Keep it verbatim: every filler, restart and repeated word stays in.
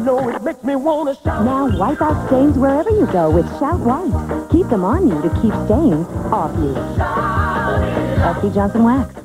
know it makes me wanna shout. Now wipe out stains wherever you go with Shout White. Keep them on you to keep stains off you. S C Johnson Wax.